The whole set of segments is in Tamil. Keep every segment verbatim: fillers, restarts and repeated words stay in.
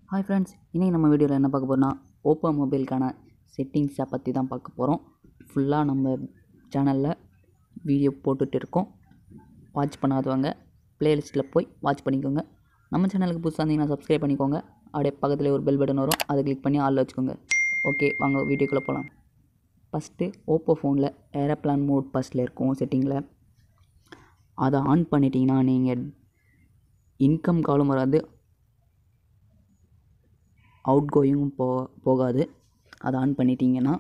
ஹாய் ஃப்ரெண்ட்ஸ், இன்றைக்கி நம்ம வீடியோவில் என்ன பார்க்க போகிறோம்னா ஓப்போ மொபைலுக்கான செட்டிங்ஸை பற்றி தான் பார்க்க போகிறோம். ஃபுல்லாக நம்ம சேனலில் வீடியோ போட்டுகிட்டு இருக்கோம். வாட்ச் பண்ணாதவங்க ப்ளேலிஸ்ட்டில் போய் வாட்ச் பண்ணிக்கோங்க. நம்ம சேனலுக்கு புதுசாக இருந்தீங்கன்னா சப்ஸ்கிரைப் பண்ணிக்கோங்க. அப்படியே பக்கத்தில் ஒரு பெல் பட்டன் வரும், அதை கிளிக் பண்ணி ஆளில் வச்சுக்கோங்க. ஓகே, வாங்க வீடியோக்குள்ளே போகலாம். ஃபஸ்ட்டு ஓப்போ ஃபோனில் ஏரோப்ளான் மோட் ஃபஸ்ட்டில் இருக்கும் செட்டிங்கில். அதை ஆன் பண்ணிட்டீங்கன்னா நீங்கள் இன்கம் காலும் வராது, அவுட் கோயிங்கும் போ போகாது அதை ஆன் பண்ணிட்டீங்கன்னா.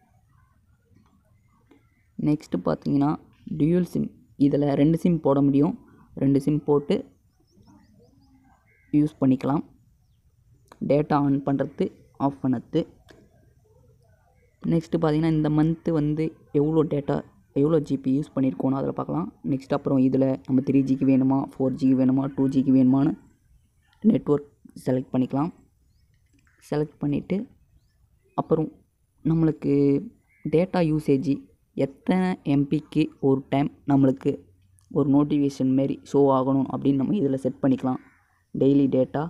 நெக்ஸ்ட்டு பார்த்தீங்கன்னா டியூல் சிம். இதில் ரெண்டு சிம் போட முடியும். ரெண்டு சிம் போட்டு யூஸ் பண்ணிக்கலாம். டேட்டா ஆன் பண்ணுறது, ஆஃப் பண்ணுறது. நெக்ஸ்ட்டு பார்த்தீங்கன்னா இந்த மந்த்து வந்து எவ்வளோ டேட்டா எவ்வளோ ஜிபி யூஸ் பண்ணியிருக்கோன்னு அதில் பார்க்கலாம். நெக்ஸ்ட் அப்புறம் இதில் நம்ம த்ரீ ஜிக்கு வேணுமா, ஃபோர் ஜிக்கு வேணுமா, டூ ஜிக்கு வேணுமான்னு நெட்வொர்க் செலக்ட் பண்ணிக்கலாம். செலக்ட் பண்ணிவிட்டு அப்புறம் நம்மளுக்கு டேட்டா யூசேஜி எத்தனை எம்பிக்கு ஒரு டைம் நம்மளுக்கு ஒரு நோட்டிஃபிகேஷன் மாரி ஷோ ஆகணும் அப்படின்னு நம்ம இதில் செட் பண்ணிக்கலாம். டெய்லி டேட்டா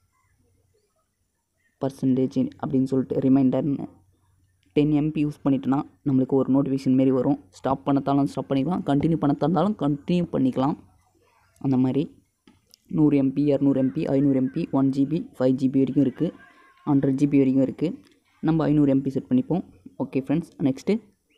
பர்சன்டேஜ் அப்படின்னு சொல்லிட்டு ரிமைண்டர்னு டென் எம்பி யூஸ் பண்ணிட்டோன்னா நம்மளுக்கு ஒரு நோட்டிஃபிகேஷன் மாரி வரும். ஸ்டாப் பண்ணத்தாலும் ஸ்டாப் பண்ணிக்கலாம், கண்டினியூ பண்ணத்தாலும் கண்டினியூ பண்ணிக்கலாம். அந்த மாதிரி நூறு எம்பி, இரநூறு எம்பி, ஐநூறு MB, one GB, five GB வரைக்கும் இருக்குது, ஹண்ட்ரட் ஜிபி வரைக்கும் இருக்குது. நம்ம ஐநூறு எம்பி செட் பண்ணிப்போம். Okay friends, next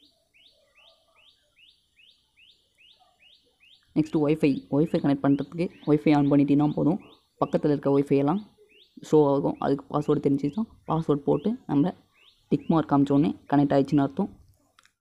next wifi wifi connect பண்ணுறதுக்கு ஒய்ஃபை ஆன் பண்ணிட்டீங்கன்னா போதும். பக்கத்தில் இருக்க ஒய்ஃபை எல்லாம் ஷோ ஆகும். அதுக்கு பாஸ்வேர்டு தெரிஞ்சுதான் பாஸ்வேர்டு போட்டு நம்ம டிக் மார்க் காமிச்சோடனே கனெக்ட் ஆகிடுச்சின்னு அர்த்தம்.